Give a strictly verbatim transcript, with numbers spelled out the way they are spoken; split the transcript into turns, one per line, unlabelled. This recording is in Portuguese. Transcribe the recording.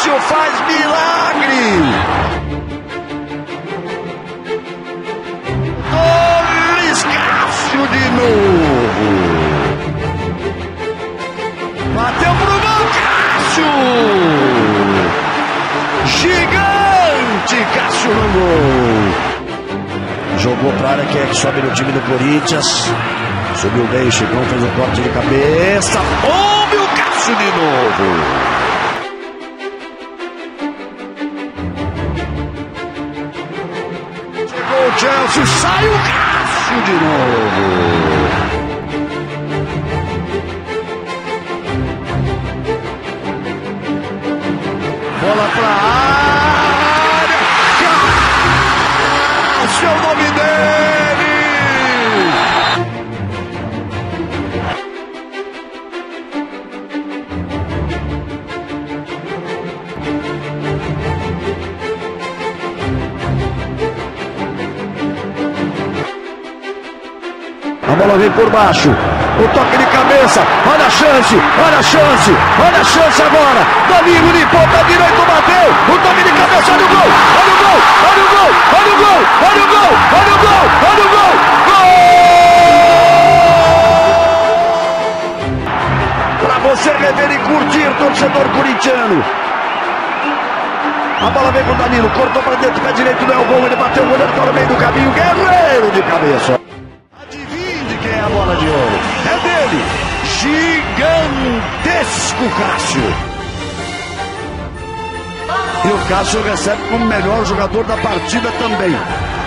Cássio faz milagre! Luiz Cássio de novo! Bateu pro gol, Cássio! Gigante Cássio no gol! Jogou pra área, que é que sobe no time do Corinthians. Subiu bem, Chicão fez um corte de cabeça. Bombe o Cássio de novo! Chegou o Chelsea, sai o Cássio de novo! Bola pra área! Cássio é o nome dele! A bola vem por baixo, o toque de cabeça, olha a chance, olha a chance, olha a chance agora, Danilo limpou pra direita, bateu, o toque de cabeça, olha o gol, olha o gol, olha o gol, olha o gol, olha o gol, olha o gol, olha o gol, gol! Pra você rever e curtir, torcedor corintiano. A bola vem com o Danilo, cortou pra dentro, pé direito, não é o gol, ele bateu, o goleiro tá no meio do caminho, Guerreiro de cabeça. É a bola de ouro, é dele, gigantesco Cássio. E o Cássio recebe como melhor jogador da partida também.